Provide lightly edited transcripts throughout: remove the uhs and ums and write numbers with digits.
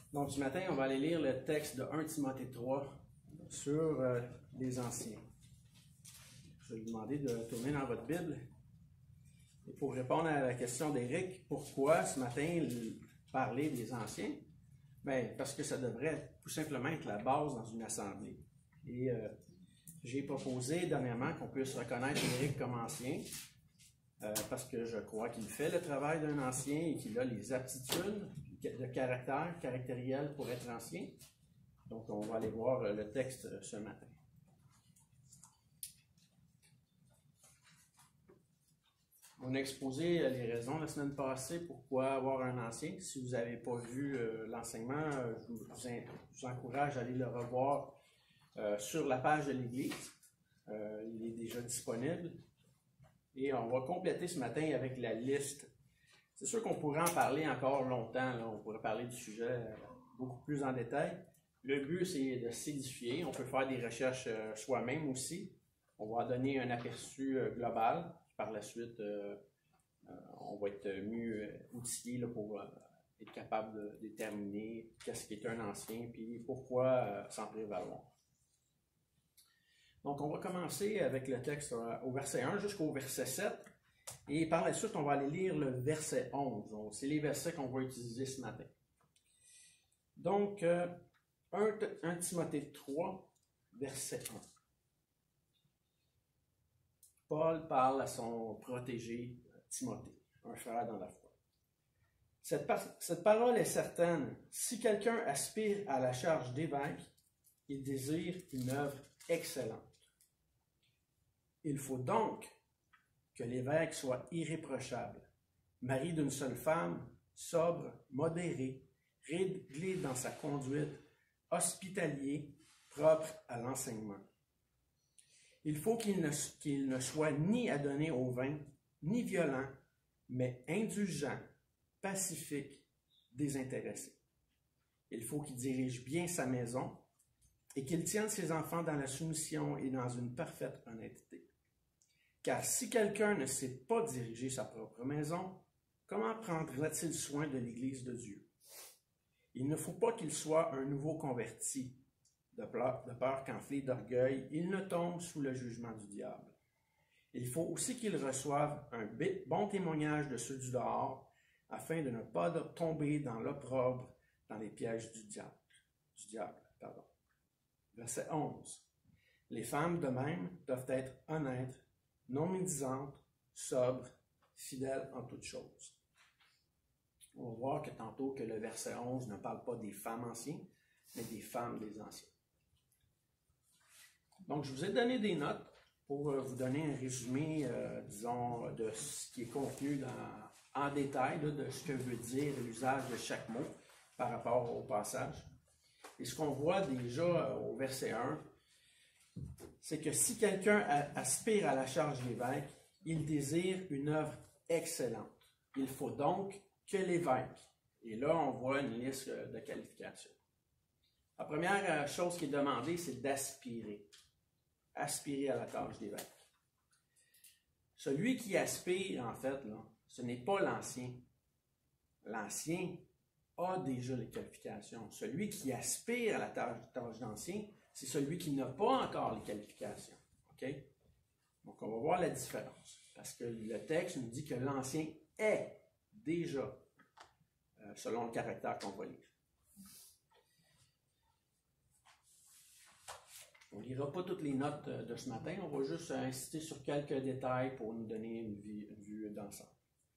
Donc, ce matin, on va aller lire le texte de 1 Timothée 3 sur les Anciens. Je vais vous demander de tourner dans votre Bible. Et pour répondre à la question d'Éric, pourquoi ce matin parler des Anciens? Bien, parce que ça devrait tout simplement être la base dans une assemblée. Et j'ai proposé dernièrement qu'on puisse reconnaître Éric comme ancien, parce que je crois qu'il fait le travail d'un ancien et qu'il a les aptitudes de caractère, caractériel pour être ancien. Donc, on va aller voir le texte ce matin. On a exposé les raisons la semaine passée pourquoi avoir un ancien. Si vous n'avez pas vu l'enseignement, je vous encourage à aller le revoir sur la page de l'Église. Il est déjà disponible. Et on va compléter ce matin avec la liste. C'est sûr qu'on pourrait en parler encore longtemps. Là. On pourrait parler du sujet beaucoup plus en détail. Le but, c'est de s'édifier. On peut faire des recherches soi-même aussi. On va donner un aperçu global. Par la suite, on va être mieux outillé là, pour être capable de déterminer qu'est-ce qui est un ancien et pourquoi s'en prévaloir. Donc, on va commencer avec le texte au verset 1 jusqu'au verset 7. Et par la suite, on va aller lire le verset 11. Donc, c'est les versets qu'on va utiliser ce matin. Donc, 1 Timothée 3, verset 1. Paul parle à son protégé Timothée, un frère dans la foi. Cette parole est certaine. Si quelqu'un aspire à la charge d'évêque, il désire une œuvre excellente. Il faut donc que l'évêque soit irréprochable, mari d'une seule femme, sobre, modéré, réglé dans sa conduite, hospitalier, propre à l'enseignement. Il faut qu'il ne soit ni adonné au vin, ni violent, mais indulgent, pacifique, désintéressé. Il faut qu'il dirige bien sa maison et qu'il tienne ses enfants dans la soumission et dans une parfaite honnêteté. Car si quelqu'un ne sait pas diriger sa propre maison, comment prendra-t-il soin de l'Église de Dieu? Il ne faut pas qu'il soit un nouveau converti, de peur qu'enflé d'orgueil, il ne tombe sous le jugement du diable. Il faut aussi qu'il reçoive un bon témoignage de ceux du dehors, afin de ne pas tomber dans l'opprobre, dans les pièges du diable. Verset 11. Les femmes, de même, doivent être honnêtes, non médisantes, sobres, fidèles en toutes choses. On va voir que tantôt que le verset 11 ne parle pas des femmes anciennes, mais des femmes des anciens. Donc, je vous ai donné des notes pour vous donner un résumé, disons, de ce qui est contenu en détail, là, de ce que veut dire l'usage de chaque mot par rapport au passage. Et ce qu'on voit déjà au verset 1, c'est que si quelqu'un aspire à la charge d'évêque, il désire une œuvre excellente. Il faut donc que l'évêque. Et là, on voit une liste de qualifications. La première chose qui est demandée, c'est d'aspirer. Aspirer à la tâche d'évêque. Celui qui aspire, en fait, là, ce n'est pas l'ancien. L'ancien a déjà les qualifications. Celui qui aspire à la tâche d'ancien, c'est celui qui n'a pas encore les qualifications. Okay? Donc, on va voir la différence. Parce que le texte nous dit que l'ancien est déjà, selon le caractère qu'on va lire. On ne lira pas toutes les notes de ce matin, on va juste insister sur quelques détails pour nous donner une vue d'ensemble.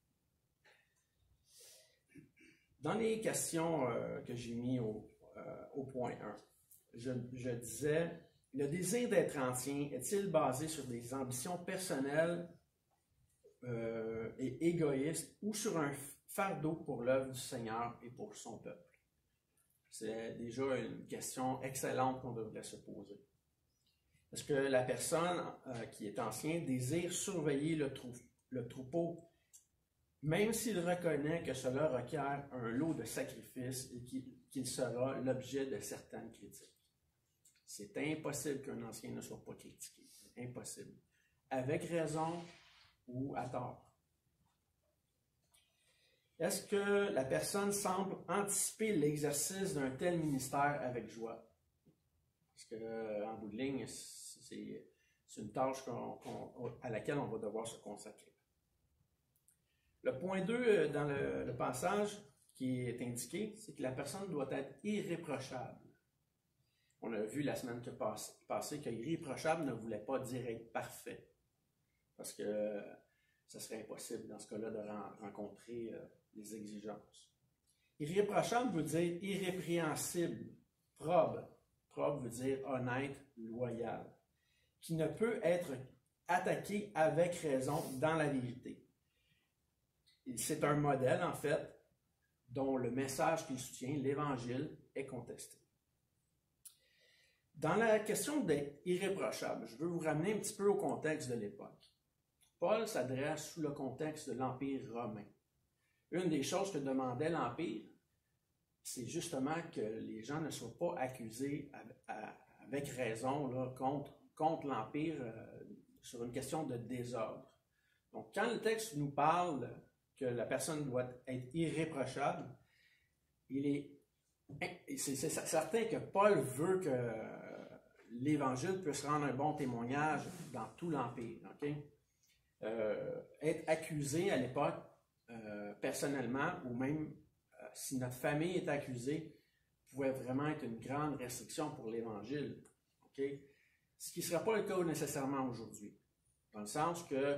Dans les questions que j'ai mis au point 1, je disais, le désir d'être ancien est-il basé sur des ambitions personnelles et égoïstes ou sur un fardeau pour l'œuvre du Seigneur et pour son peuple? C'est déjà une question excellente qu'on devrait se poser. Est-ce que la personne qui est ancienne désire surveiller le troupeau, même s'il reconnaît que cela requiert un lot de sacrifices et qu'il sera l'objet de certaines critiques? C'est impossible qu'un ancien ne soit pas critiqué. C'est impossible. Avec raison ou à tort. Est-ce que la personne semble anticiper l'exercice d'un tel ministère avec joie? Parce qu'en bout de ligne, c'est une tâche à laquelle on va devoir se consacrer. Le point 2 dans le passage qui est indiqué, c'est que la personne doit être irréprochable. On a vu la semaine passée que irréprochable ne voulait pas dire être parfait. Parce que ce serait impossible dans ce cas-là de rencontrer les exigences. Irréprochable veut dire irrépréhensible, probe. Probe veut dire honnête, loyal. Qui ne peut être attaqué avec raison dans la vérité. C'est un modèle, en fait, dont le message qu'il soutient, l'Évangile, est contesté. Dans la question d'être irréprochable, je veux vous ramener un petit peu au contexte de l'époque. Paul s'adresse sous le contexte de l'Empire romain. Une des choses que demandait l'Empire, c'est justement que les gens ne soient pas accusés avec raison là, contre l'Empire sur une question de désordre. Donc, quand le texte nous parle que la personne doit être irréprochable, c'est certain que Paul veut que l'Évangile puisse rendre un bon témoignage dans tout l'Empire. Okay? Être accusé à l'époque, personnellement, ou même si notre famille est accusée, pouvait vraiment être une grande restriction pour l'Évangile. Okay? Ce qui ne sera pas le cas nécessairement aujourd'hui. Dans le sens que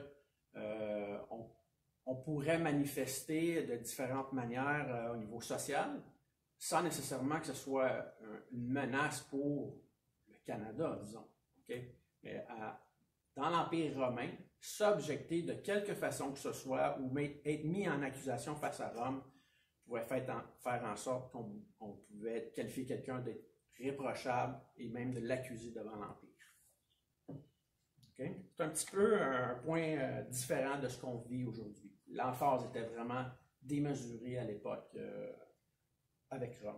on pourrait manifester de différentes manières au niveau social, sans nécessairement que ce soit une menace pour le Canada, disons. Okay? Mais dans l'Empire romain, s'objecter de quelque façon que ce soit ou être mis en accusation face à Rome pouvait faire en sorte qu'on pouvait qualifier quelqu'un d'être réprochable et même de l'accuser devant l'Empire. Okay? C'est un petit peu un point différent de ce qu'on vit aujourd'hui. L'emphase était vraiment démesurée à l'époque avec Rome.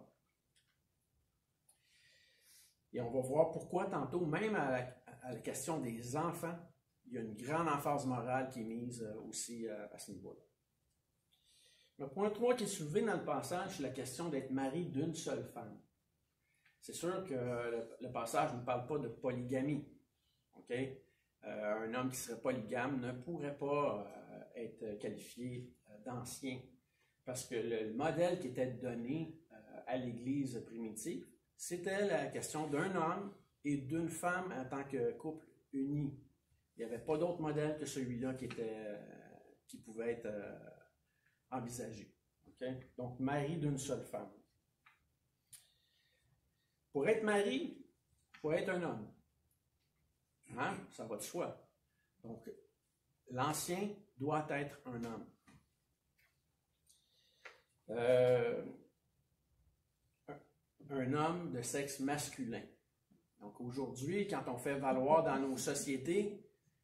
Et on va voir pourquoi tantôt, même à la question des enfants, il y a une grande emphase morale qui est mise aussi à ce niveau-là. Le point 3 qui est soulevé dans le passage, c'est la question d'être mari d'une seule femme. C'est sûr que le passage ne parle pas de polygamie. Okay? Un homme qui serait polygame ne pourrait pas être qualifié d'ancien. Parce que le modèle qui était donné à l'Église primitive, c'était la question d'un homme et d'une femme en tant que couple uni. Il n'y avait pas d'autre modèle que celui-là qui pouvait être envisagé. Okay? Donc, mari d'une seule femme. Pour être mari, il faut être un homme. Hein? Ça va de soi. Donc, l'ancien doit être un homme. Un homme de sexe masculin. Donc, aujourd'hui, quand on fait valoir dans nos sociétés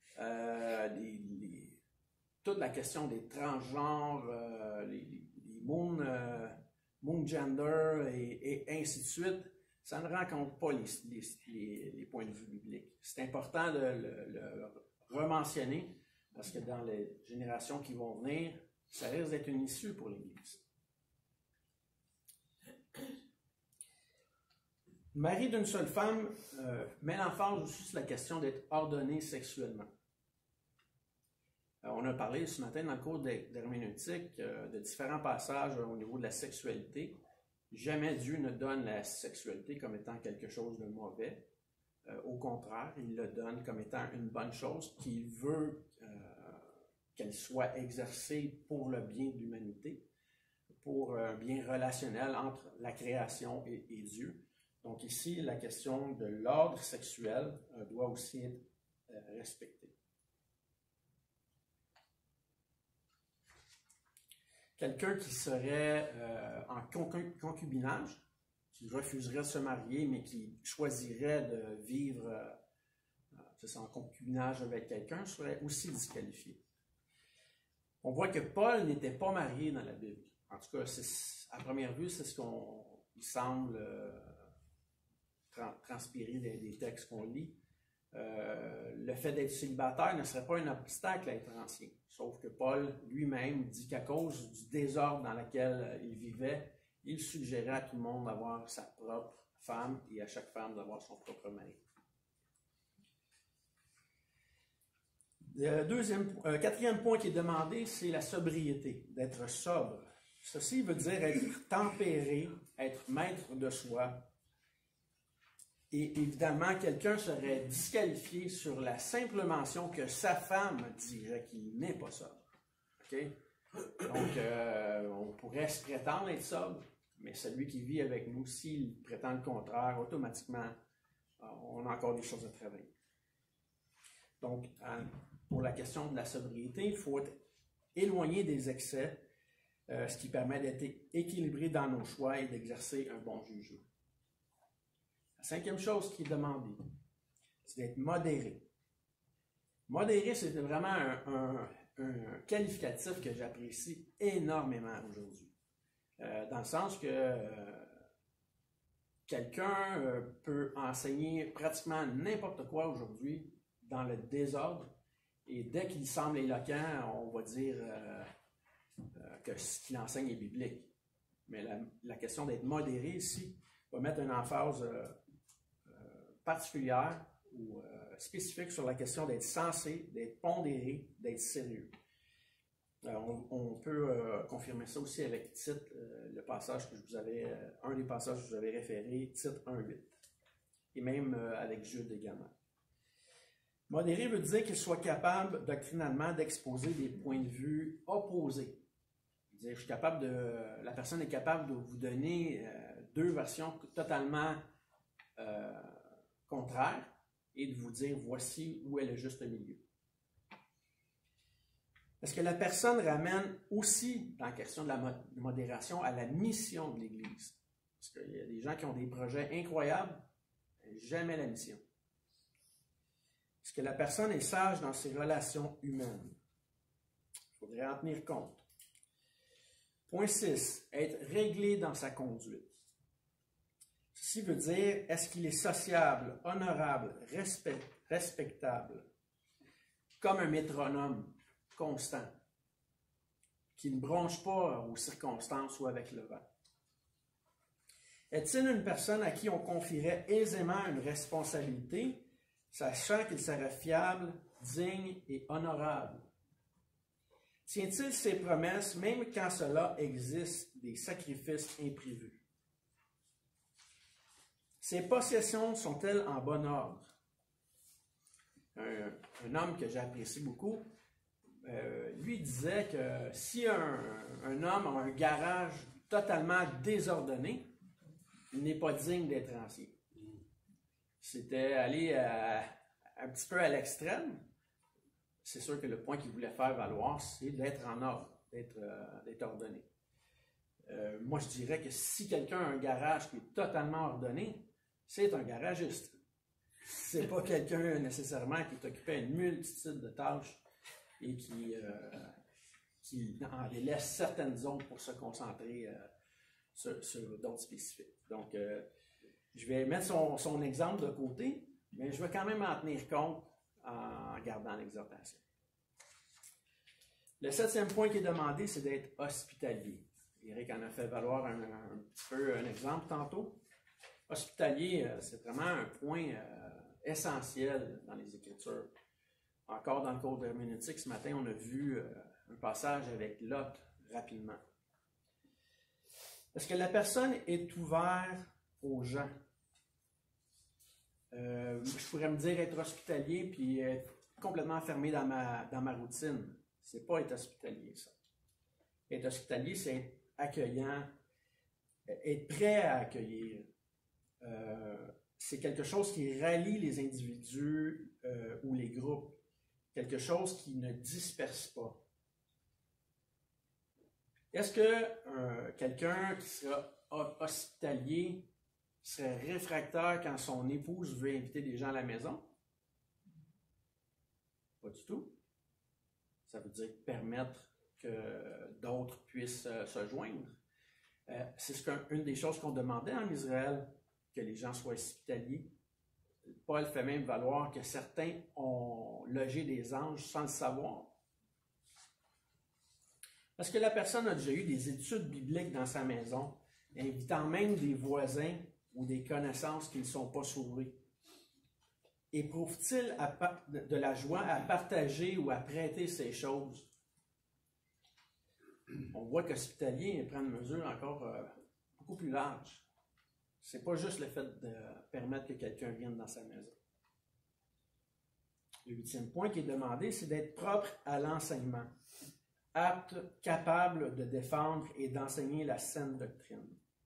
toute la question des transgenres, les moon gender et ainsi de suite, ça ne rencontre pas les points de vue bibliques. C'est important de le rementionner parce que dans les générations qui vont venir, ça risque d'être une issue pour l'Église. Mari d'une seule femme met l'emphase aussi sur la question d'être ordonné sexuellement. On a parlé ce matin dans le cours d'herméneutique de différents passages au niveau de la sexualité. Jamais Dieu ne donne la sexualité comme étant quelque chose de mauvais. Au contraire, il le donne comme étant une bonne chose qu'il veut qu'elle soit exercée pour le bien de l'humanité, pour un bien relationnel entre la création et Dieu. Donc ici, la question de l'ordre sexuel doit aussi être respectée. Quelqu'un qui serait en concubinage, qui refuserait de se marier, mais qui choisirait de vivre en concubinage avec quelqu'un, serait aussi disqualifié. On voit que Paul n'était pas marié dans la Bible. En tout cas, à première vue, c'est ce qu'il semble transpirer des textes qu'on lit. le fait d'être célibataire ne serait pas un obstacle à être ancien. Sauf que Paul lui-même dit qu'à cause du désordre dans lequel il vivait, il suggérait à tout le monde d'avoir sa propre femme et à chaque femme d'avoir son propre mari. Le quatrième point qui est demandé, c'est la sobriété, d'être sobre. Ceci veut dire être tempéré, être maître de soi. Et évidemment, quelqu'un serait disqualifié sur la simple mention que sa femme dirait qu'il n'est pas sobre. Okay? Donc, on pourrait se prétendre être sobre, mais celui qui vit avec nous, s'il prétend le contraire, automatiquement, on a encore des choses à travailler. Donc, pour la question de la sobriété, il faut être éloigné des excès, ce qui permet d'être équilibré dans nos choix et d'exercer un bon jugement. La cinquième chose qui est demandée, c'est d'être modéré. Modéré, c'est vraiment un qualificatif que j'apprécie énormément aujourd'hui. Dans le sens que quelqu'un peut enseigner pratiquement n'importe quoi aujourd'hui dans le désordre, et dès qu'il semble éloquent, on va dire que ce qu'il enseigne est biblique. Mais la question d'être modéré ici va mettre une emphase particulière ou spécifique sur la question d'être sensé, d'être pondéré, d'être sérieux. On peut confirmer ça aussi avec Tite, le passage que je vous avais, un des passages que je vous avais référé, Tite 1.8, et même avec Jude également. Modéré veut dire qu'il soit capable doctrinalement d'exposer des points de vue opposés. Je suis capable la personne est capable de vous donner deux versions totalement contraires et de vous dire voici où est le juste milieu. Parce que la personne ramène aussi, dans la question de la modération, à la mission de l'Église. Parce qu'il y a des gens qui ont des projets incroyables, mais jamais la mission. Parce que la personne est sage dans ses relations humaines. Il faudrait en tenir compte. Point 6. Être réglé dans sa conduite. Ceci veut dire, est-ce qu'il est sociable, honorable, respectable, comme un métronome constant, qui ne bronche pas aux circonstances ou avec le vent? Est-il une personne à qui on confierait aisément une responsabilité, sachant qu'il serait fiable, digne et honorable? Tient-il ses promesses, même quand cela existe des sacrifices imprévus? Ses possessions sont-elles en bon ordre? Un homme que j'apprécie beaucoup, lui disait que si un homme a un garage totalement désordonné, il n'est pas digne d'être ancien. C'était aller un petit peu à l'extrême. C'est sûr que le point qu'il voulait faire valoir, c'est d'être en ordre, d'être ordonné. Moi, je dirais que si quelqu'un a un garage qui est totalement ordonné, c'est un garagiste. C'est pas quelqu'un nécessairement qui est occupé à une multitude de tâches et qui en délaisse certaines zones pour se concentrer sur d'autres spécifiques. Donc, je vais mettre son exemple de côté, mais je vais quand même en tenir compte en gardant l'exhortation. Le 7e point qui est demandé, c'est d'être hospitalier. Eric en a fait valoir un petit peu un exemple tantôt. Hospitalier, c'est vraiment un point essentiel dans les Écritures. Encore dans le cours d'herméneutique, ce matin, on a vu un passage avec Lot rapidement. Est-ce que la personne est ouverte aux gens? Je pourrais me dire être hospitalier puis être complètement enfermé dans ma routine. C'est pas être hospitalier, ça. Être hospitalier, c'est être accueillant, être prêt à accueillir. C'est quelque chose qui rallie les individus ou les groupes. Quelque chose qui ne disperse pas. Est-ce que quelqu'un qui sera hospitalier serait réfractaire quand son épouse veut inviter des gens à la maison? Pas du tout. Ça veut dire permettre que d'autres puissent se joindre. C'est une des choses qu'on demandait en Israël, que les gens soient hospitaliers. Paul fait même valoir que certains ont logé des anges sans le savoir. Parce que la personne a déjà eu des études bibliques dans sa maison, invitant même des voisins ou des connaissances qui ne sont pas sauvés. Éprouve-t-il de la joie à partager ou à prêter ces choses? On voit qu'Hospitalier prend une mesure encore beaucoup plus large. Ce n'est pas juste le fait de permettre que quelqu'un vienne dans sa maison. Le 8e point qui est demandé, c'est d'être propre à l'enseignement, apte, capable de défendre et d'enseigner la saine doctrine.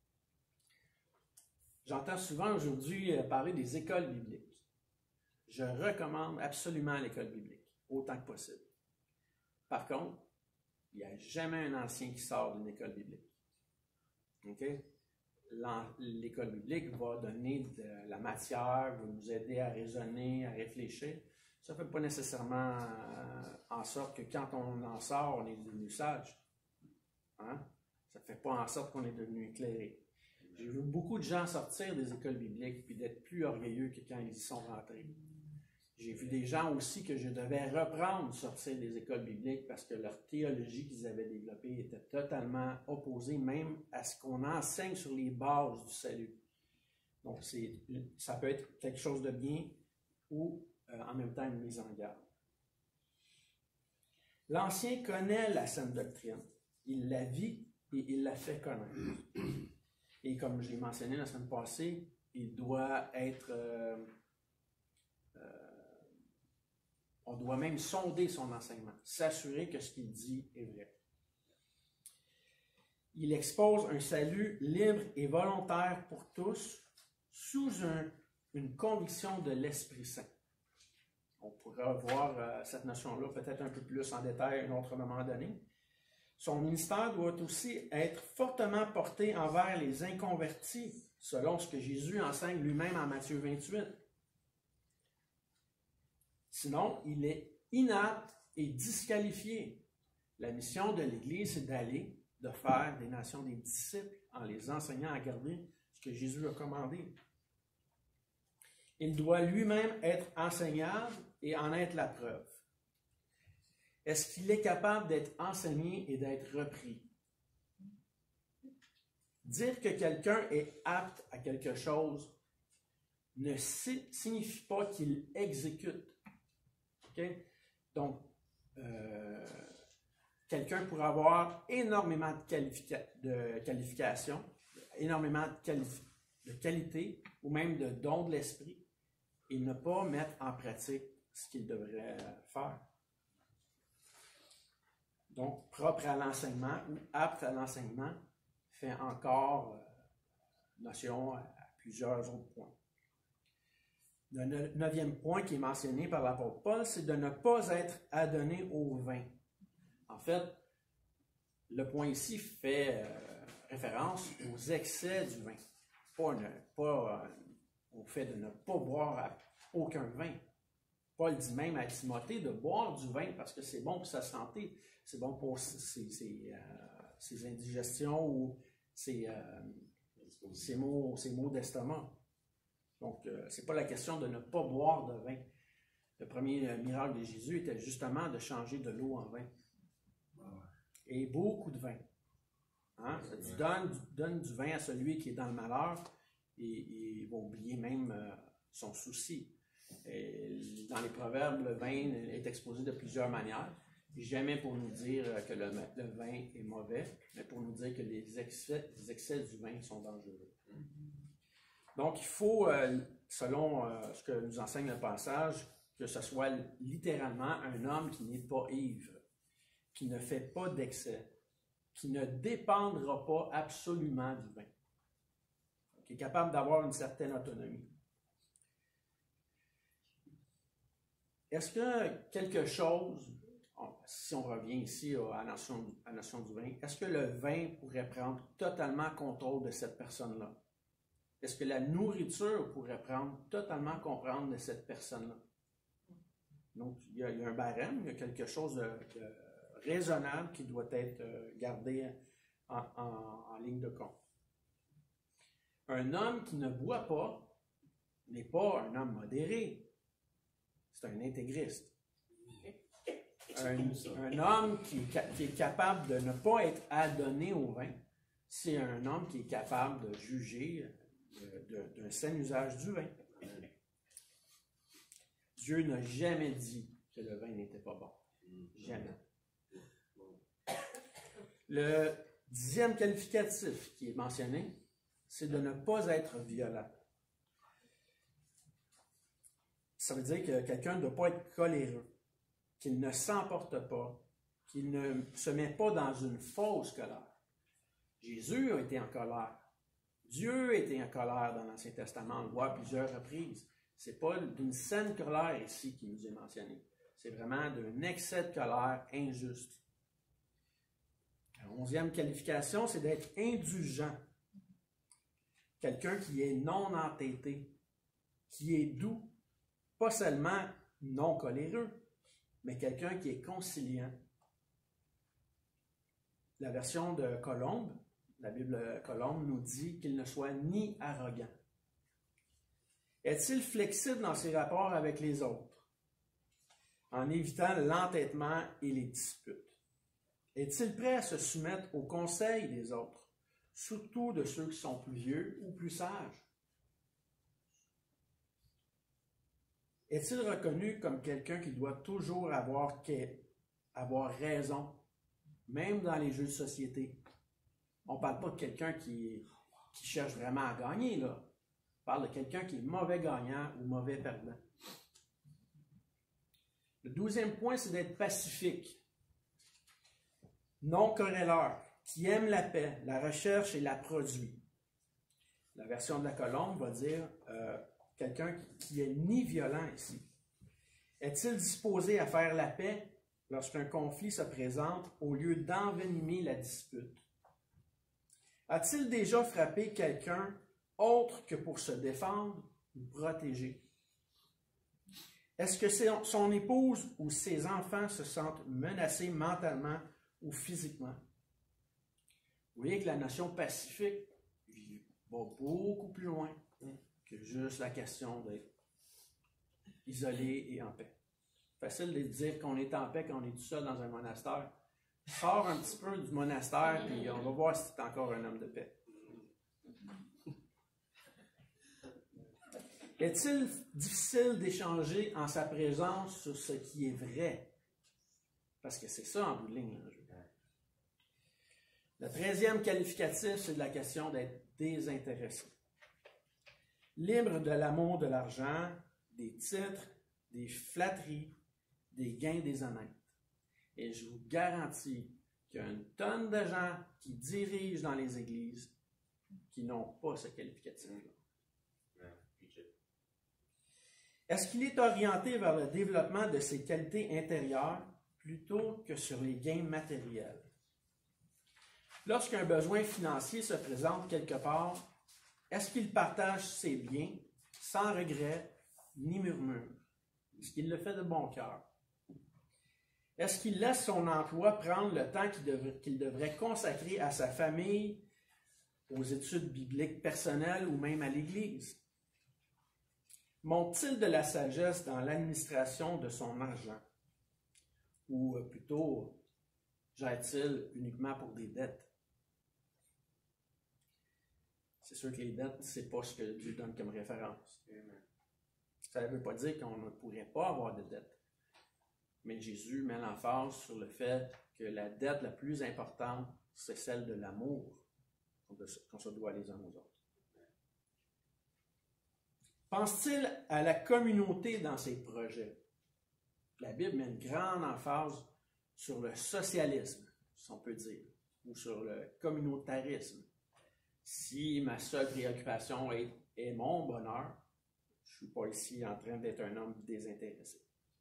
J'entends souvent aujourd'hui parler des écoles bibliques. Je recommande absolument l'école biblique, autant que possible. Par contre, il n'y a jamais un ancien qui sort d'une école biblique. Okay? L'école biblique va donner de la matière, va nous aider à raisonner, à réfléchir. Ça ne fait pas nécessairement en sorte que quand on en sort, on est devenu sage. Hein? Ça ne fait pas en sorte qu'on est devenu éclairé. J'ai vu beaucoup de gens sortir des écoles bibliques puis d'être plus orgueilleux que quand ils y sont rentrés. J'ai vu des gens aussi que je devais reprendre sortir des écoles bibliques parce que leur théologie qu'ils avaient développée était totalement opposée même à ce qu'on enseigne sur les bases du salut. Donc, ça peut être quelque chose de bien ou en même temps une mise en garde. L'ancien connaît la saine doctrine. Il la vit et il la fait connaître. Et comme je l'ai mentionné la semaine passée, il doit être... on doit même sonder son enseignement, s'assurer que ce qu'il dit est vrai. Il expose un salut libre et volontaire pour tous sous une conviction de l'Esprit Saint. On pourra voir cette notion-là peut-être un peu plus en détail à un autre moment donné. Son ministère doit aussi être fortement porté envers les inconvertis, selon ce que Jésus enseigne lui-même en Matthieu 28. Sinon, il est inapte et disqualifié. La mission de l'Église, c'est d'aller, de faire des nations des disciples en les enseignant à garder ce que Jésus a commandé. Il doit lui-même être enseignable et en être la preuve. Est-ce qu'il est capable d'être enseigné et d'être repris? Dire que quelqu'un est apte à quelque chose ne signifie pas qu'il exécute. Okay? Donc, quelqu'un pourrait avoir énormément de qualifications, énormément de qualités ou même de dons de l'esprit et ne pas mettre en pratique ce qu'il devrait faire. Donc, propre à l'enseignement ou apte à l'enseignement fait encore notion à plusieurs autres points. Le 9e point qui est mentionné par l'apôtre Paul, c'est de ne pas être adonné au vin. En fait, le point ici fait référence aux excès du vin, pas au fait de ne pas boire aucun vin. Paul dit même à Timothée de boire du vin parce que c'est bon pour sa santé, c'est bon pour ses indigestions ou ses maux d'estomac. Donc, ce n'est pas la question de ne pas boire de vin. Le premier miracle de Jésus était justement de changer de l'eau en vin. Et beaucoup de vin. Hein? Ça dit, donne du vin à celui qui est dans le malheur et il va oublier même son souci. Et dans les proverbes, le vin est exposé de plusieurs manières. Jamais pour nous dire que le vin est mauvais, mais pour nous dire que les excès du vin sont dangereux. Donc, il faut, selon ce que nous enseigne le passage, que ce soit littéralement un homme qui n'est pas ivre, qui ne fait pas d'excès, qui ne dépendra pas absolument du vin, qui est capable d'avoir une certaine autonomie. Est-ce que quelque chose, si on revient ici à la notion du vin, est-ce que le vin pourrait prendre totalement contrôle de cette personne-là? Est-ce que la nourriture pourrait prendre totalement contrôle de cette personne-là? Donc, il y a un barème, il y a quelque chose de raisonnable qui doit être gardé en ligne de compte. Un homme qui ne boit pas n'est pas un homme modéré. C'est un intégriste. Un homme qui est capable de ne pas être adonné au vin, c'est un homme qui est capable de juger d'un sain usage du vin. Dieu n'a jamais dit que le vin n'était pas bon. Jamais. Le 10e qualificatif qui est mentionné, c'est de ne pas être violent. Ça veut dire que quelqu'un ne doit pas être coléreux, qu'il ne s'emporte pas, qu'il ne se met pas dans une fausse colère. Jésus a été en colère. Dieu a été en colère dans l'Ancien Testament, on le voit à plusieurs reprises. Ce n'est pas d'une saine colère ici qui nous est mentionné. C'est vraiment d'un excès de colère injuste. La 11e qualification, c'est d'être indulgent. Quelqu'un qui est non entêté, qui est doux, pas seulement non coléreux, mais quelqu'un qui est conciliant. La version de Colombe, la Bible Colombe, nous dit qu'il ne soit ni arrogant. Est-il flexible dans ses rapports avec les autres, en évitant l'entêtement et les disputes? Est-il prêt à se soumettre aux conseils des autres, surtout de ceux qui sont plus vieux ou plus sages? Est-il reconnu comme quelqu'un qui doit toujours avoir raison, même dans les jeux de société? On ne parle pas de quelqu'un qui cherche vraiment à gagner, là. On parle de quelqu'un qui est mauvais gagnant ou mauvais perdant. Le 12e point, c'est d'être pacifique, non querelleur, qui aime la paix, la recherche et la produit. La version de la Colombe va dire quelqu'un qui est ni violent ici. Est-il disposé à faire la paix lorsqu'un conflit se présente au lieu d'envenimer la dispute? A-t-il déjà frappé quelqu'un autre que pour se défendre ou protéger? Est-ce que son épouse ou ses enfants se sentent menacés mentalement ou physiquement? Vous voyez que la notion pacifique va beaucoup plus loin que juste la question d'être isolé et en paix. Facile de dire qu'on est en paix quand on est tout seul dans un monastère. Sors un petit peu du monastère et on va voir si tu es encore un homme de paix. Est-il difficile d'échanger en sa présence sur ce qui est vrai? Parce que c'est ça en bout de ligne. Le 13e qualificatif, c'est de la question d'être désintéressé. Libre de l'amour de l'argent, des titres, des flatteries, des gains déshonnêtes. Et je vous garantis qu'il y a une tonne de gens qui dirigent dans les églises qui n'ont pas ce qualificatif-là. Est-ce qu'il est orienté vers le développement de ses qualités intérieures plutôt que sur les gains matériels? Lorsqu'un besoin financier se présente quelque part, est-ce qu'il partage ses biens sans regret ni murmure? Est-ce qu'il le fait de bon cœur? Est-ce qu'il laisse son emploi prendre le temps qu'il devrait consacrer à sa famille, aux études bibliques personnelles ou même à l'Église? Montre-t-il de la sagesse dans l'administration de son argent? Ou plutôt, gère-t-il uniquement pour des dettes? C'est sûr que les dettes, ce n'est pas ce que Dieu donne comme référence. Ça ne veut pas dire qu'on ne pourrait pas avoir de dettes. Mais Jésus met l'emphase sur le fait que la dette la plus importante, c'est celle de l'amour qu'on se doit les uns aux autres. Pense-t-il à la communauté dans ses projets? La Bible met une grande emphase sur le socialisme, si on peut dire, ou sur le communautarisme. Si ma seule préoccupation est mon bonheur, je ne suis pas ici en train d'être un homme désintéressé.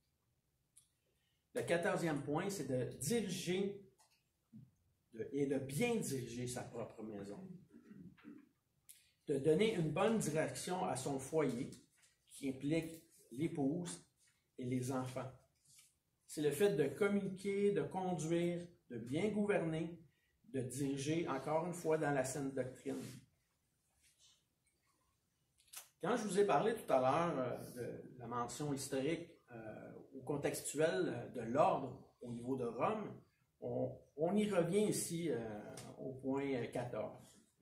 Le 14e point, c'est de diriger et de bien diriger sa propre maison. De donner une bonne direction à son foyer, qui implique l'épouse et les enfants. C'est le fait de communiquer, de conduire, de bien gouverner, de diriger, encore une fois, dans la saine doctrine. Quand je vous ai parlé tout à l'heure de la mention historique ou contextuelle de l'ordre au niveau de Rome, on y revient ici au point 14.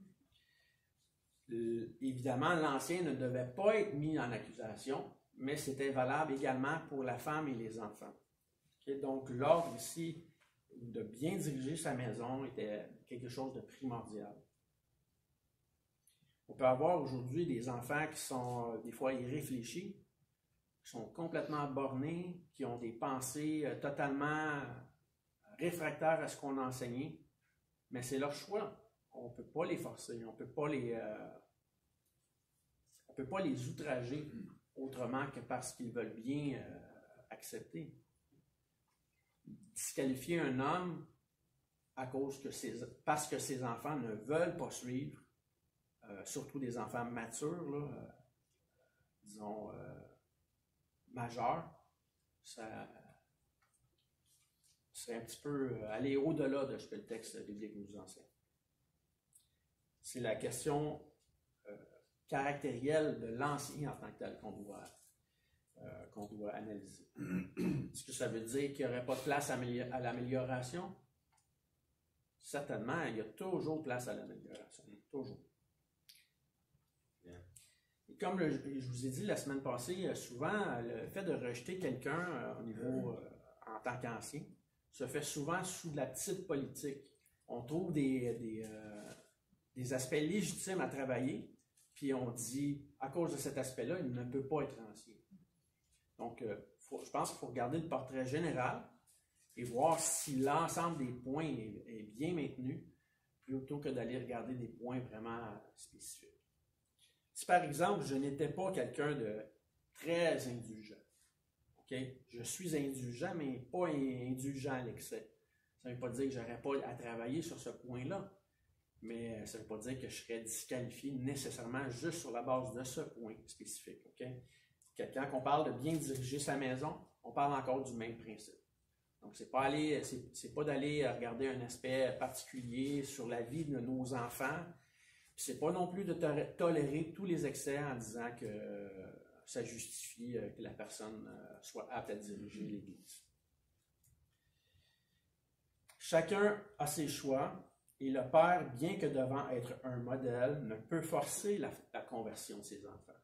Évidemment, l'ancien ne devait pas être mis en accusation, mais c'était valable également pour la femme et les enfants. Okay? Donc, l'ordre ici de bien diriger sa maison était quelque chose de primordial. On peut avoir aujourd'hui des enfants qui sont des fois irréfléchis, qui sont complètement bornés, qui ont des pensées totalement réfractaires à ce qu'on a enseigné, mais c'est leur choix. On ne peut pas les forcer, on ne peut pas les outrager autrement que parce qu'ils veulent bien accepter. Disqualifier un homme parce que ses enfants ne veulent pas suivre, surtout des enfants matures, là, disons majeurs, ça serait un petit peu aller au-delà de ce que le texte biblique nous enseigne. C'est la question caractérielle de l'ancien en tant que tel qu'on doit analyser. Est-ce que ça veut dire qu'il n'y aurait pas de place à l'amélioration? Certainement, il y a toujours place à l'amélioration. Toujours. Et comme je vous ai dit la semaine passée, souvent, le fait de rejeter quelqu'un au niveau en tant qu'ancien se fait souvent sous de la petite politique. On trouve des aspects légitimes à travailler, puis on dit, à cause de cet aspect-là, il ne peut pas être ancien. Donc, je pense qu'il faut regarder le portrait général et voir si l'ensemble des points est bien maintenu, plutôt que d'aller regarder des points vraiment spécifiques. Si par exemple, je n'étais pas quelqu'un de très indulgent, okay? Je suis indulgent, mais pas indulgent à l'excès. Ça ne veut pas dire que je n'aurais pas à travailler sur ce point-là, mais ça ne veut pas dire que je serais disqualifié nécessairement juste sur la base de ce point spécifique. Okay? Quand on parle de bien diriger sa maison, on parle encore du même principe. Donc, c'est pas d'aller regarder un aspect particulier sur la vie de nos enfants. C'est pas non plus de tolérer tous les excès en disant que ça justifie que la personne soit apte à diriger l'Église. Chacun a ses choix et le père, bien que devant être un modèle, ne peut forcer la conversion de ses enfants.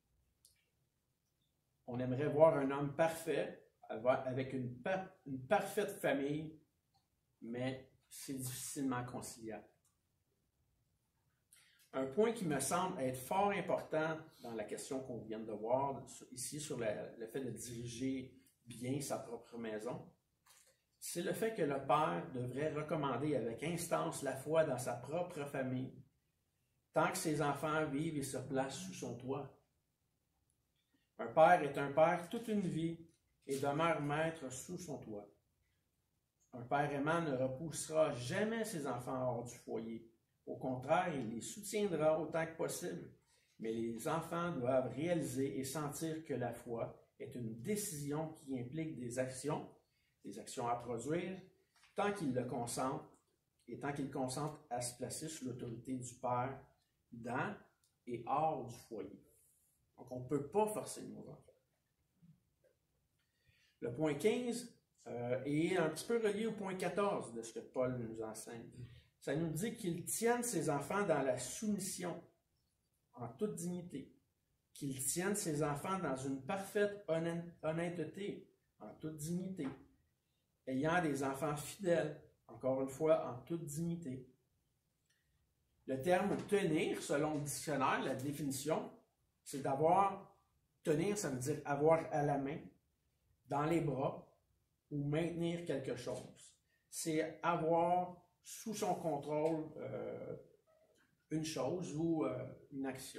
On aimerait voir un homme parfait avec une parfaite famille, mais c'est difficilement conciliable. Un point qui me semble être fort important dans la question qu'on vient de voir ici sur le fait de diriger bien sa propre maison, c'est le fait que le père devrait recommander avec instance la foi dans sa propre famille, tant que ses enfants vivent et se placent sous son toit. Un père est un père toute une vie et demeure maître sous son toit. Un père aimant ne repoussera jamais ses enfants hors du foyer. Au contraire, il les soutiendra autant que possible. Mais les enfants doivent réaliser et sentir que la foi est une décision qui implique des actions à produire, tant qu'ils le consentent et tant qu'ils consentent à se placer sous l'autorité du Père dans et hors du foyer. Donc, on ne peut pas forcer nos enfants. Le point 15 est un petit peu relié au point 14 de ce que Paul nous enseigne. Ça nous dit qu'il tienne ses enfants dans la soumission, en toute dignité. Qu'il tienne ses enfants dans une parfaite honnêteté, en toute dignité. Ayant des enfants fidèles, encore une fois, en toute dignité. Le terme « tenir », selon le dictionnaire, la définition, c'est tenir, ça veut dire avoir à la main, dans les bras, ou maintenir quelque chose. C'est avoir sous son contrôle une chose ou une action.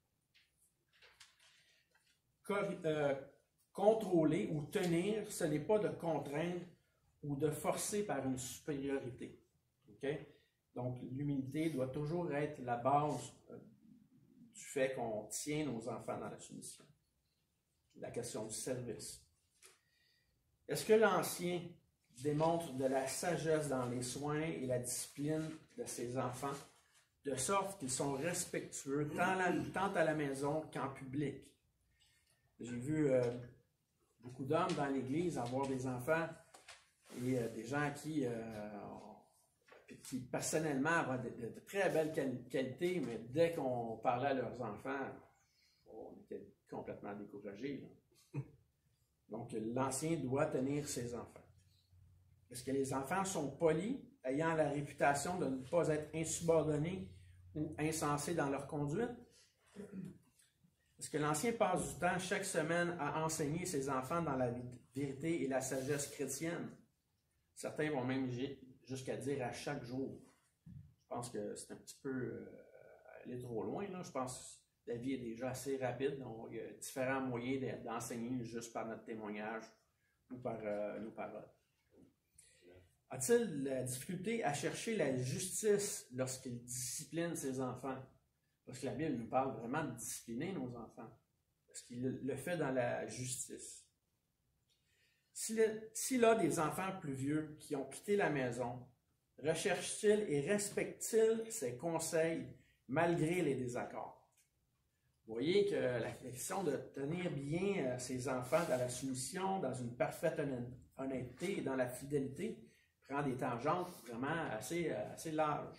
Contrôler ou tenir, ce n'est pas de contraindre ou de forcer par une supériorité. Okay? Donc, l'humilité doit toujours être la base du fait qu'on tient nos enfants dans la soumission. La question du service. Est-ce que l'ancien démontre de la sagesse dans les soins et la discipline de ses enfants, de sorte qu'ils sont respectueux tant à la maison qu'en public. J'ai vu beaucoup d'hommes dans l'Église avoir des enfants et des gens qui personnellement avaient de très belles qualités, mais dès qu'on parlait à leurs enfants, on était complètement découragés. Donc, l'ancien doit tenir ses enfants. Est-ce que les enfants sont polis, ayant la réputation de ne pas être insubordonnés ou insensés dans leur conduite? Est-ce que l'ancien passe du temps chaque semaine à enseigner ses enfants dans la vérité et la sagesse chrétienne? Certains vont même jusqu'à dire à chaque jour. Je pense que c'est un petit peu aller trop loin. Là. Je pense que la vie est déjà assez rapide. Donc, il y a différents moyens d'enseigner juste par notre témoignage ou par nos paroles. A-t-il la difficulté à chercher la justice lorsqu'il discipline ses enfants? Parce que la Bible nous parle vraiment de discipliner nos enfants. Parce qu'il le fait dans la justice. S'il a des enfants plus vieux qui ont quitté la maison, recherche-t-il et respecte-t-il ses conseils malgré les désaccords? Vous voyez que la question de tenir bien ses enfants dans la soumission, dans une parfaite honnêteté et dans la fidélité prend des tangentes vraiment assez larges.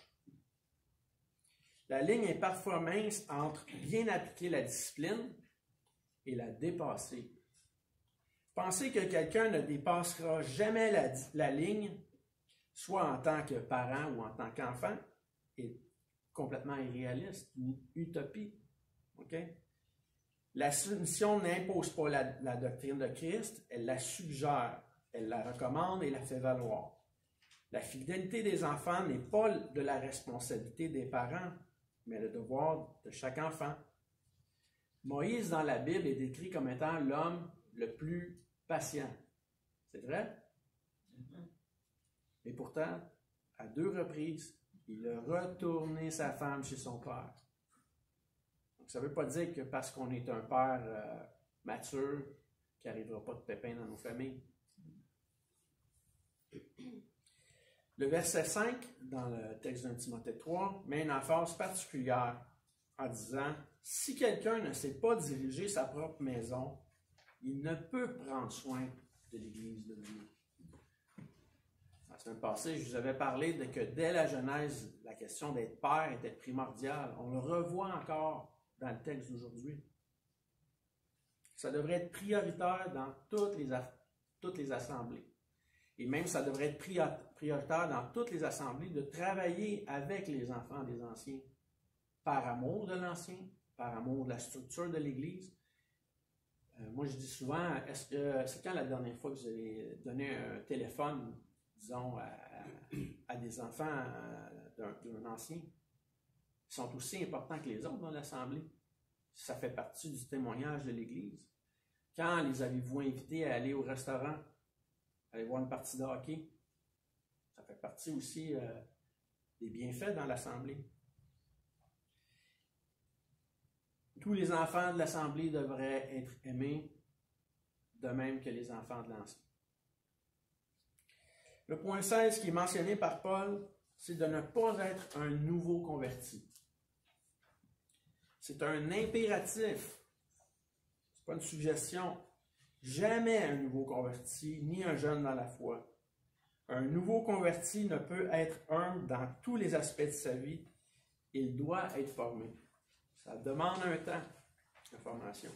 La ligne est parfois mince entre bien appliquer la discipline et la dépasser. Penser que quelqu'un ne dépassera jamais la ligne, soit en tant que parent ou en tant qu'enfant, est complètement irréaliste, une utopie. Okay? La soumission n'impose pas la doctrine de Christ, elle la suggère, elle la recommande et la fait valoir. La fidélité des enfants n'est pas de la responsabilité des parents, mais le devoir de chaque enfant. Moïse, dans la Bible, est décrit comme étant l'homme le plus patient. C'est vrai? Et pourtant, à 2 reprises, il a retourné sa femme chez son père. Donc, ça ne veut pas dire que parce qu'on est un père mature, qu'il n'arrivera pas de pépins dans nos familles. Le verset 5, dans le texte de Timothée 3, met une emphase particulière en disant « Si quelqu'un ne sait pas diriger sa propre maison, il ne peut prendre soin de l'Église de Dieu. » Dans la semaine passée, je vous avais parlé de que dès la Genèse, la question d'être père était primordiale. On le revoit encore dans le texte d'aujourd'hui. Ça devrait être prioritaire dans toutes les assemblées. Et même, ça devrait être prioritaire dans toutes les assemblées de travailler avec les enfants des anciens, par amour de l'ancien, par amour de la structure de l'Église. Moi, je dis souvent, est-ce que c'est quand la dernière fois que vous avez donné un téléphone, disons, à des enfants d'un ancien? Ils sont aussi importants que les autres dans l'assemblée. Ça fait partie du témoignage de l'Église. Quand les avez-vous invités à aller au restaurant? Aller voir une partie de hockey. Ça fait partie aussi des bienfaits dans l'Assemblée. Tous les enfants de l'Assemblée devraient être aimés, de même que les enfants de l'Ancien. Le point 16 qui est mentionné par Paul, c'est de ne pas être un nouveau converti. C'est un impératif. Ce n'est pas une suggestion. Jamais un nouveau converti, ni un jeune dans la foi. Un nouveau converti ne peut être humble dans tous les aspects de sa vie. Il doit être formé. Ça demande un temps de formation.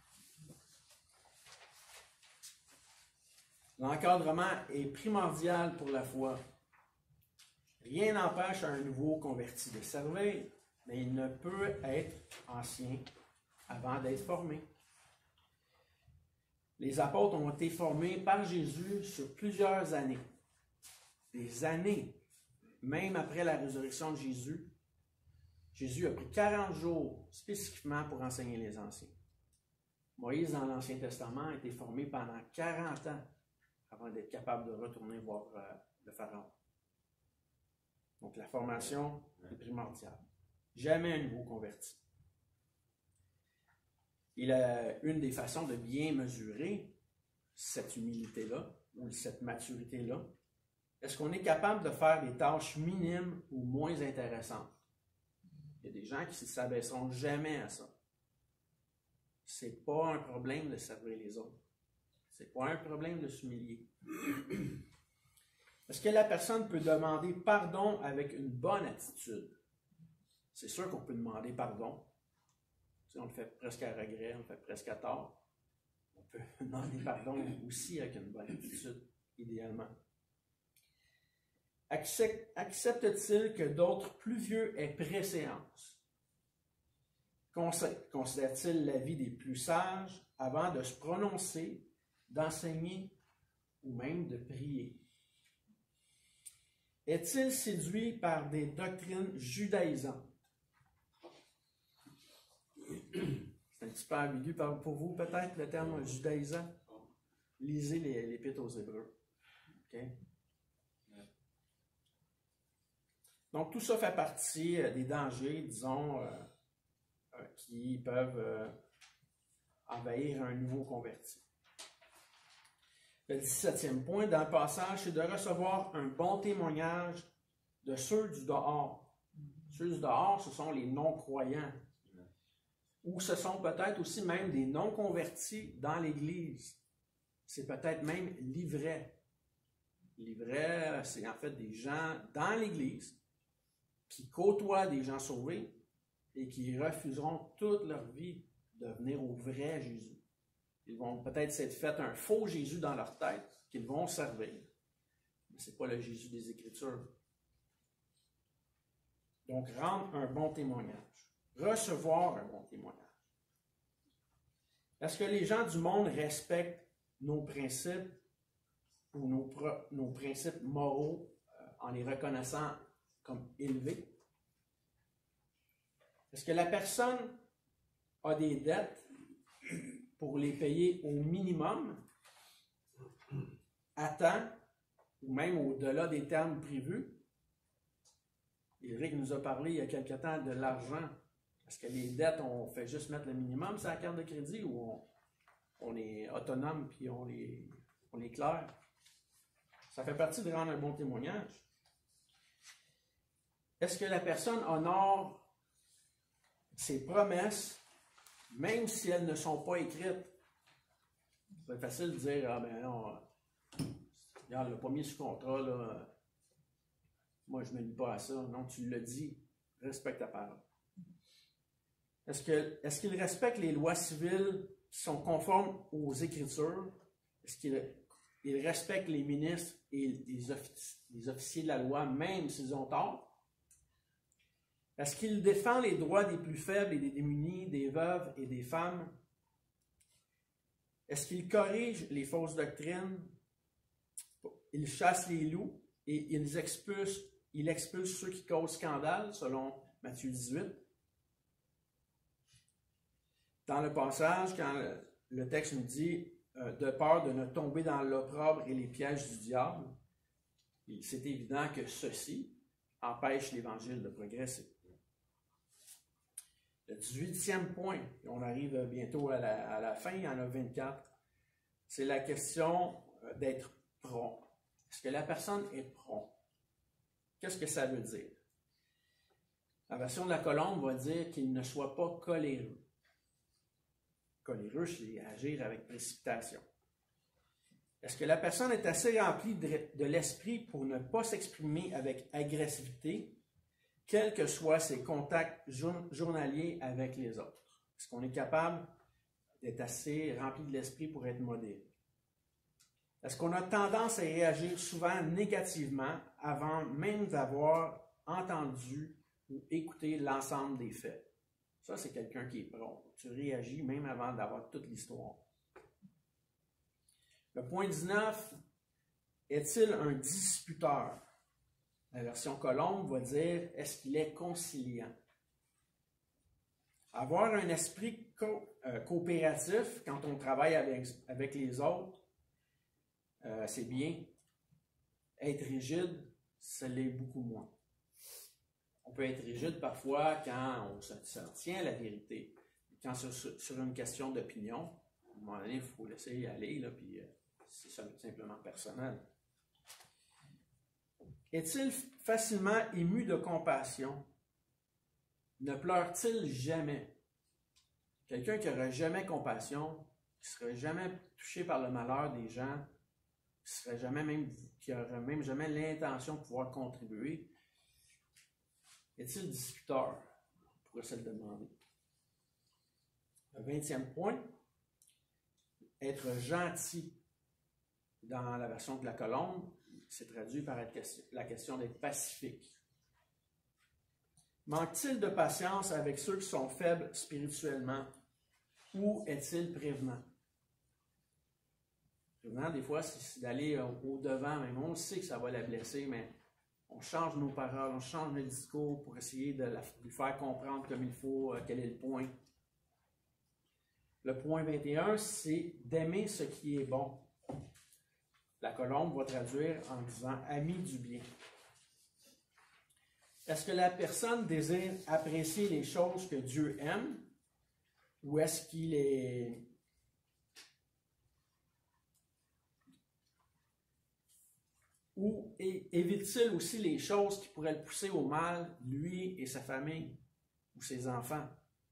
L'encadrement est primordial pour la foi. Rien n'empêche un nouveau converti de servir, mais il ne peut être ancien avant d'être formé. Les apôtres ont été formés par Jésus sur plusieurs années. Des années. Même après la résurrection de Jésus, Jésus a pris 40 jours spécifiquement pour enseigner les anciens. Moïse, dans l'Ancien Testament, a été formé pendant 40 ans avant d'être capable de retourner voir le Pharaon. Donc la formation est primordiale. Jamais un nouveau converti. Il a une des façons de bien mesurer cette humilité-là, ou cette maturité-là. Est-ce qu'on est capable de faire des tâches minimes ou moins intéressantes? Il y a des gens qui ne s'abaisseront jamais à ça. Ce n'est pas un problème de servir les autres. Ce n'est pas un problème de s'humilier. Est-ce que la personne peut demander pardon avec une bonne attitude? C'est sûr qu'on peut demander pardon. Tu sais, on le fait presque à regret, on le fait presque à tort. On peut demander pardon aussi avec une bonne attitude, idéalement. Accepte-t-il que d'autres plus vieux aient préséance? Considère-t-il l'avis des plus sages avant de se prononcer, d'enseigner ou même de prier? Est-il séduit par des doctrines judaïsantes? C'est un petit peu ambigu pour vous, peut-être, le terme judaïsant. Lisez l'Épître aux Hébreux. Okay? Donc, tout ça fait partie des dangers, disons, qui peuvent envahir un nouveau converti. Le 17e point dans le passage, c'est de recevoir un bon témoignage de ceux du dehors. Ceux du dehors, ce sont les non-croyants. Ou ce sont peut-être aussi même des non-convertis dans l'Église. C'est peut-être même l'ivraie. L'ivraie, c'est en fait des gens dans l'Église qui côtoient des gens sauvés et qui refuseront toute leur vie de venir au vrai Jésus. Ils vont peut-être s'être fait un faux Jésus dans leur tête qu'ils vont servir. Mais ce n'est pas le Jésus des Écritures. Donc, rendre un bon témoignage. Recevoir un bon témoignage. Est-ce que les gens du monde respectent nos principes ou nos principes moraux en les reconnaissant comme élevés? Est-ce que la personne a des dettes pour les payer au minimum, à temps, ou même au-delà des termes prévus? Éric nous a parlé il y a quelque temps de l'argent. Est-ce que les dettes, on fait juste mettre le minimum sur la carte de crédit ou on est autonome puis on les claire? Ça fait partie de rendre un bon témoignage. Est-ce que la personne honore ses promesses, même si elles ne sont pas écrites? C'est facile de dire, ah ben non, regarde, il n'a pas mis ce contrat, là. Moi, je ne me lie pas à ça. Non, tu l'as dit, respecte ta parole. Est-ce qu'il respecte les lois civiles qui sont conformes aux Écritures? Est-ce qu'il respecte les ministres et les officiers de la loi, même s'ils ont tort? Est-ce qu'il défend les droits des plus faibles et des démunis, des veuves et des femmes? Est-ce qu'il corrige les fausses doctrines? Il chasse les loups et il expulse ceux qui causent scandale, selon Matthieu 18. Dans le passage, quand le texte nous dit de peur de ne tomber dans l'opprobre et les pièges du diable, c'est évident que ceci empêche l'Évangile de progresser. Le 18e point, et on arrive bientôt à la fin, il y en a 24, c'est la question d'être prompt. Est-ce que la personne est prompte? Qu'est-ce que ça veut dire? La version de la colombe va dire qu'il ne soit pas coléreux. Coléreux, c'est agir avec précipitation. Est-ce que la personne est assez remplie de l'esprit pour ne pas s'exprimer avec agressivité, quels que soient ses contacts journaliers avec les autres? Est-ce qu'on est capable d'être assez rempli de l'esprit pour être modéré? Est-ce qu'on a tendance à réagir souvent négativement avant même d'avoir entendu ou écouté l'ensemble des faits? Ça, c'est quelqu'un qui est prompt. Tu réagis même avant d'avoir toute l'histoire. Le point 19, est-il un disputeur? La version colombe va dire, est-ce qu'il est conciliant? Avoir un esprit coopératif quand on travaille avec les autres, c'est bien. Être rigide, ça l'est beaucoup moins. On peut être rigide parfois quand on s'en tient à la vérité. Quand sur une question d'opinion, à un moment donné, il faut laisser aller, là, puis c'est simplement personnel. Est-il facilement ému de compassion? ne pleure-t-il jamais? Quelqu'un qui n'aurait jamais compassion, qui ne serait jamais touché par le malheur des gens, qui n'aurait même jamais l'intention de pouvoir contribuer, est-il discuteur? On pourrait se le demander. Le 20e point, être gentil. Dans la version de la colombe, c'est traduit par la question d'être pacifique. Manque-t-il de patience avec ceux qui sont faibles spirituellement ou est-il prévenant? Prévenant, des fois, c'est d'aller au-devant, même on sait que ça va la blesser, mais on change nos paroles, on change le discours pour essayer de lui faire comprendre comme il faut, quel est le point. Le point 21, c'est d'aimer ce qui est bon. La colombe va traduire en disant « ami du bien ». Est-ce que la personne désire apprécier les choses que Dieu aime ou est-ce qu'il est... Ou évite-t-il aussi les choses qui pourraient le pousser au mal, lui et sa famille ou ses enfants?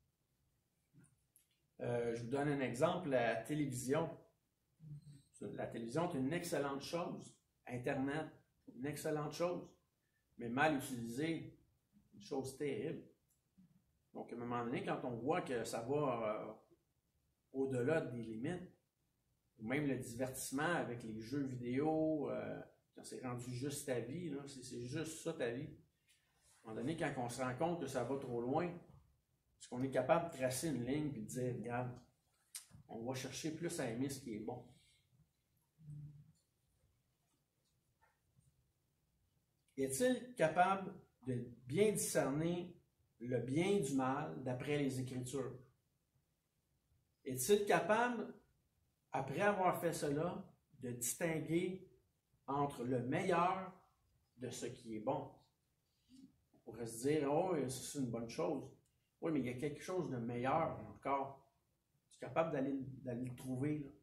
Je vous donne un exemple, la télévision. La télévision est une excellente chose. Internet, une excellente chose. Mais mal utilisée, une chose terrible. Donc, à un moment donné, quand on voit que ça va au-delà des limites, ou même le divertissement avec les jeux vidéo, quand c'est rendu juste ta vie, c'est juste ça ta vie. À un moment donné, quand on se rend compte que ça va trop loin, est-ce qu'on est capable de tracer une ligne et de dire, regarde, on va chercher plus à aimer ce qui est bon. Est-il capable de bien discerner le bien du mal d'après les Écritures? Est-il capable, après avoir fait cela, de distinguer entre le meilleur de ce qui est bon? On pourrait se dire, oh, c'est une bonne chose. Oui, mais il y a quelque chose de meilleur encore. Tu es capable d'aller le trouver, là.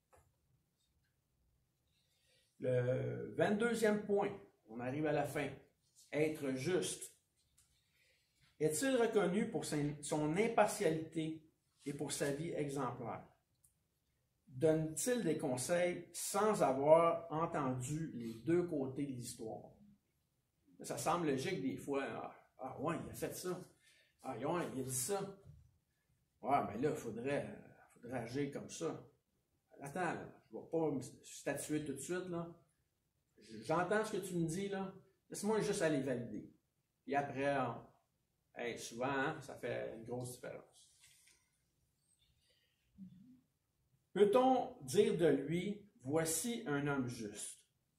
Le 22e point, on arrive à la fin. Être juste. Est-il reconnu pour son impartialité et pour sa vie exemplaire? Donne-t-il des conseils sans avoir entendu les deux côtés de l'histoire? Ça semble logique des fois. Ah ouais, il a fait ça. Ah ouais, il a dit ça. Ouais, mais là, il faudrait agir comme ça. Attends, là, je ne vais pas me statuer tout de suite, là. J'entends ce que tu me dis, là. Laisse-moi juste aller valider. Et après, souvent, hein, ça fait une grosse différence. Peut-on dire de lui, voici un homme juste?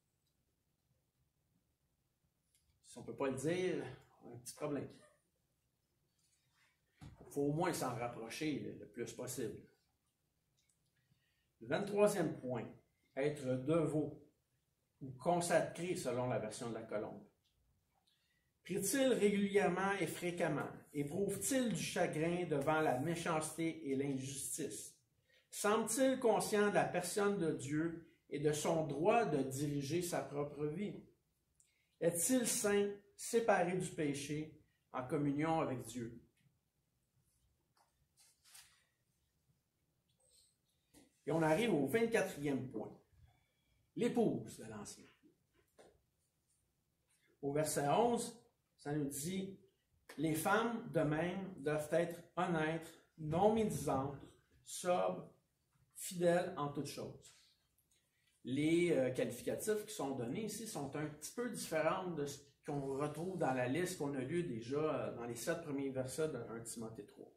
Si on ne peut pas le dire, on a un petit problème. Il faut au moins s'en rapprocher le plus possible. Le 23e point, être dévot ou consacré selon la version de la colombe. Prie-t-il régulièrement et fréquemment? Éprouve-t-il du chagrin devant la méchanceté et l'injustice? Semble-t-il conscient de la personne de Dieu et de son droit de diriger sa propre vie? Est-il saint, séparé du péché, en communion avec Dieu? Et on arrive au 24e point. L'épouse de l'ancien. Au verset 11, ça nous dit « Les femmes, de même, doivent être honnêtes, non médisantes, sobres, fidèles en toutes choses. » Les qualificatifs qui sont donnés ici sont un petit peu différents de ce qu'on retrouve dans la liste qu'on a lue déjà dans les 7 premiers versets de 1 Timothée 3.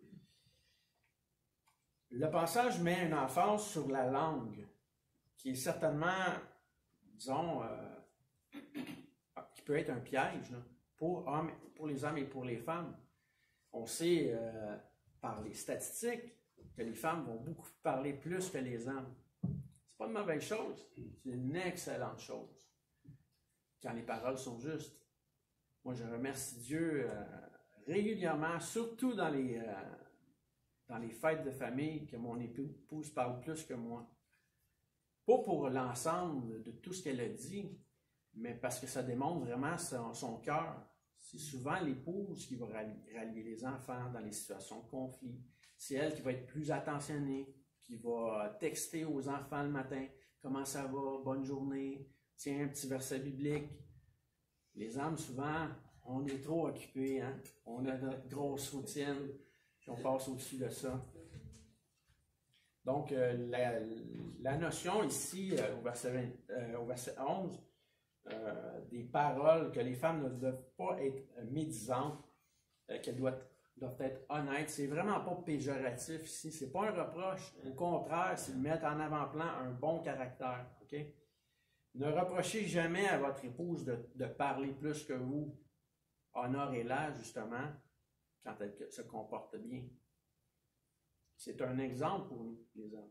Le passage met une emphase sur la langue, qui est certainement, disons, qui peut être un piège là, pour les hommes et pour les femmes. On sait par les statistiques que les femmes vont beaucoup parler plus que les hommes. C'est pas une mauvaise chose, c'est une excellente chose quand les paroles sont justes. Moi, je remercie Dieu régulièrement, surtout dans les fêtes de famille, que mon épouse parle plus que moi. Pas pour l'ensemble de tout ce qu'elle a dit, mais parce que ça démontre vraiment son cœur, C'est souvent l'épouse qui va rallier les enfants dans les situations de conflit. C'est elle qui va être plus attentionnée, qui va texter aux enfants le matin. Comment ça va? Bonne journée. Tiens, un petit verset biblique. Les hommes, souvent, on est trop occupés. Hein? On a notre grosse routine, puis on passe au-dessus de ça. Donc, la notion ici, au verset 11, des paroles que les femmes ne doivent pas être médisantes, qu'elles doivent être honnêtes, c'est vraiment pas péjoratif ici, c'est pas un reproche. Au contraire, c'est de mettre en avant-plan un bon caractère. Okay? Ne reprochez jamais à votre épouse de parler plus que vous. Honorez-la, justement, quand elle se comporte bien. C'est un exemple pour nous, les hommes.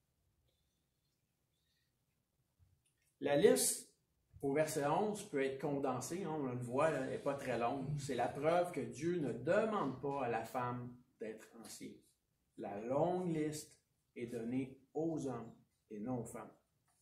La liste, au verset 11, peut être condensée, hein, on le voit, elle n'est pas très longue. C'est la preuve que Dieu ne demande pas à la femme d'être ancienne. La longue liste est donnée aux hommes et non aux femmes.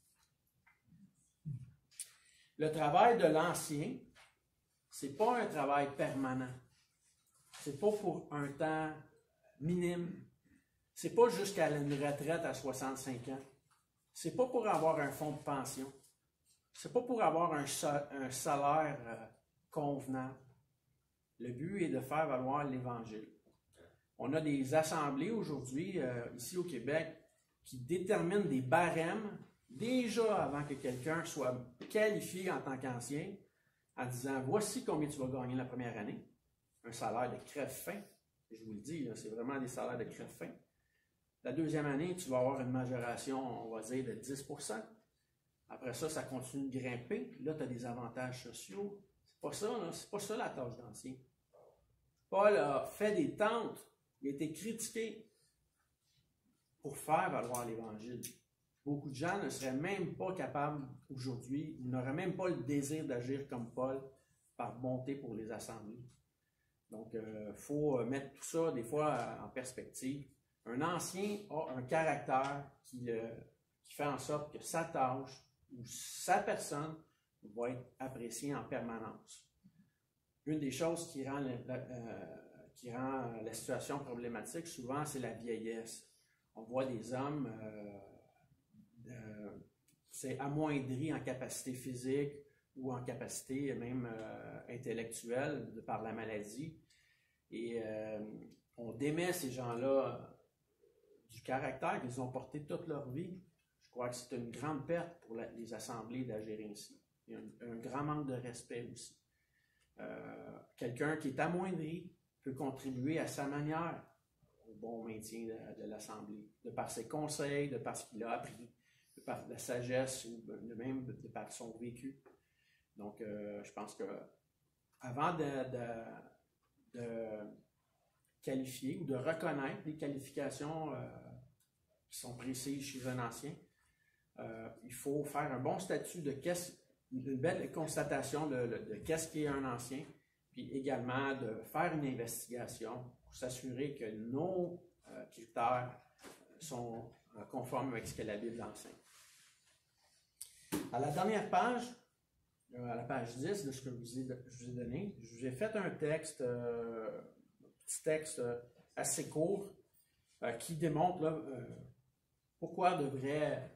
Le travail de l'ancien, ce n'est pas un travail permanent. Ce n'est pas pour un temps minime. Ce n'est pas jusqu'à une retraite à 65 ans. Ce n'est pas pour avoir un fonds de pension. Ce n'est pas pour avoir un salaire convenable. Le but est de faire valoir l'Évangile. On a des assemblées aujourd'hui, ici au Québec, qui déterminent des barèmes déjà avant que quelqu'un soit qualifié en tant qu'ancien, en disant, voici combien tu vas gagner la première année. Un salaire de crève-faim. Je vous le dis, c'est vraiment des salaires de crève-faim. La deuxième année, tu vas avoir une majoration, on va dire, de 10%. Après ça, ça continue de grimper. Là, tu as des avantages sociaux. C'est pas ça, c'est pas ça la tâche d'ancien. Paul a fait des tentes. Il a été critiqué pour faire valoir l'Évangile. Beaucoup de gens ne seraient même pas capables aujourd'hui, n'auraient même pas le désir d'agir comme Paul par bonté pour les assemblées. Donc, il faut mettre tout ça, des fois, en perspective. Un ancien a un caractère qui fait en sorte que sa tâche ou sa personne va être appréciée en permanence. Une des choses qui rend la situation problématique, souvent, c'est la vieillesse. On voit des hommes c'est amoindri en capacité physique ou en capacité même intellectuelle par la maladie. Et on démet ces gens-là du caractère qu'ils ont porté toute leur vie. Je crois que c'est une grande perte pour les assemblées d'agir ainsi. Il y a un grand manque de respect aussi. Quelqu'un qui est amoindri peut contribuer à sa manière au bon maintien de l'assemblée, de par ses conseils, de par ce qu'il a appris, de par la sagesse ou même de par son vécu. Donc, je pense que avant de qualifier ou de reconnaître les qualifications qui sont précises chez un ancien, il faut faire un bon statut une belle constatation de qu'est-ce qu'est un ancien, puis également de faire une investigation pour s'assurer que nos critères sont conformes avec ce que la Bible enseigne. À la dernière page, à la page 10 de ce que je vous ai donné, je vous ai fait un texte, petit texte assez court qui démontre là, pourquoi on devrait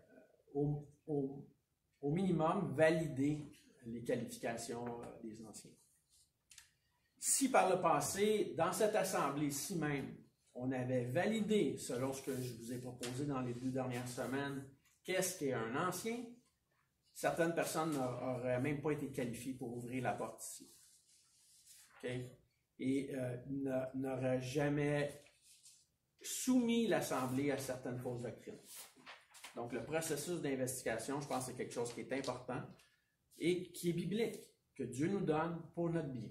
au minimum valider les qualifications des anciens. Si par le passé, dans cette assemblée-ci même, on avait validé, selon ce que je vous ai proposé dans les 2 dernières semaines, qu'est-ce qu'est un ancien, certaines personnes n'auraient même pas été qualifiées pour ouvrir la porte ici. Okay? Et n'auraient jamais soumis l'Assemblée à certaines fausses doctrines. Donc, le processus d'investigation, je pense que c'est quelque chose qui est important et qui est biblique, que Dieu nous donne pour notre bien.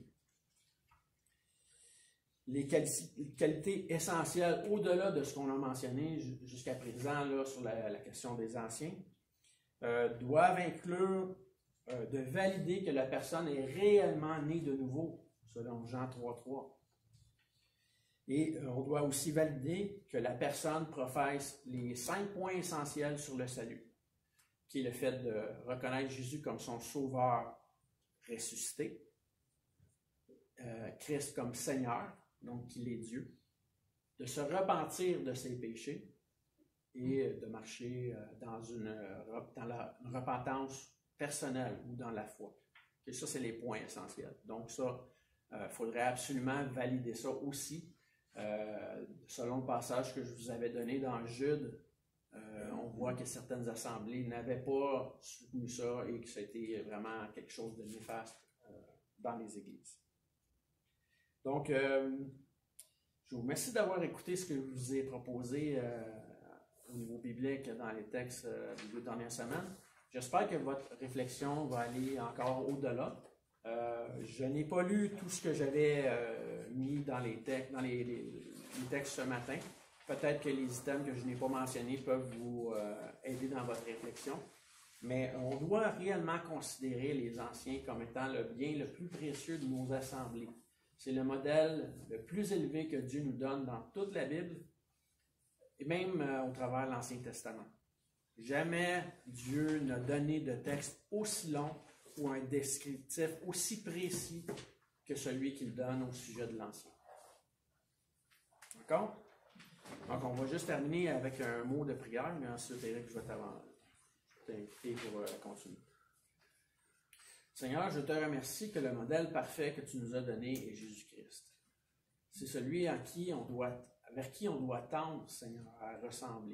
Les qualités essentielles, au-delà de ce qu'on a mentionné jusqu'à présent là, sur la question des anciens, doivent inclure de valider que la personne est réellement née de nouveau, selon Jean 3,3. Et on doit aussi valider que la personne professe les 5 points essentiels sur le salut, qui est le fait de reconnaître Jésus comme son sauveur ressuscité, Christ comme Seigneur, donc qu'il est Dieu, de se repentir de ses péchés et de marcher dans la repentance personnelle ou dans la foi. Et ça, c'est les points essentiels. Donc ça, il faudrait absolument valider ça aussi. Selon le passage que je vous avais donné dans Jude, on voit que certaines assemblées n'avaient pas soutenu ça et que c'était vraiment quelque chose de néfaste dans les églises. Donc, je vous remercie d'avoir écouté ce que je vous ai proposé au niveau biblique dans les textes des 2 dernières semaines. J'espère que votre réflexion va aller encore au-delà. Je n'ai pas lu tout ce que j'avais mis dans les textes ce matin. Peut-être que les items que je n'ai pas mentionnés peuvent vous aider dans votre réflexion. Mais on doit réellement considérer les anciens comme étant le bien le plus précieux de nos assemblées. C'est le modèle le plus élevé que Dieu nous donne dans toute la Bible et même au travers de l'Ancien Testament. Jamais Dieu n'a donné de texte aussi long ou un descriptif aussi précis que celui qu'il donne au sujet de l'Ancien. D'accord? Donc, on va juste terminer avec un mot de prière, mais ensuite, Éric, je vais t'inviter pour continuer. Seigneur, je te remercie que le modèle parfait que tu nous as donné est Jésus-Christ. C'est celui vers qui on doit tendre, Seigneur, à ressembler.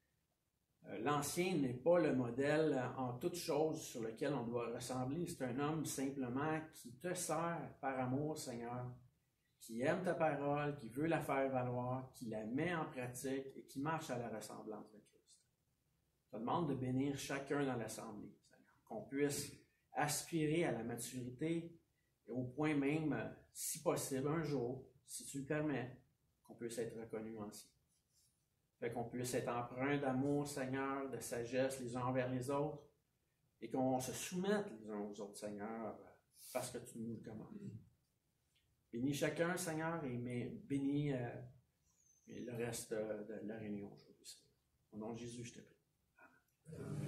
L'Ancien n'est pas le modèle en toutes choses sur lequel on doit ressembler. C'est un homme simplement qui te sert par amour, Seigneur, qui aime ta parole, qui veut la faire valoir, qui la met en pratique et qui marche à la ressemblance de Christ. Je te demande de bénir chacun dans l'assemblée, Seigneur, qu'on puisse aspirer à la maturité et au point même, si possible, un jour, si tu le permets, qu'on puisse être reconnu ancien. Fait qu'on puisse être empreint d'amour, Seigneur, de sagesse les uns envers les autres, et qu'on se soumette les uns aux autres, Seigneur, parce que tu nous le commandes. Bénis chacun, Seigneur, et bénis le reste de la réunion aujourd'hui, Seigneur. Au nom de Jésus, je te prie. Amen.